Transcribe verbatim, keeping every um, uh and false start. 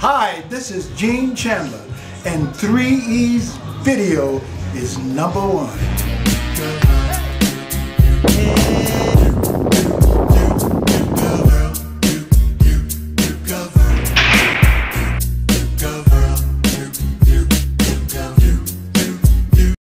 Hi, this is Gene Chandler, and three E's video is number one.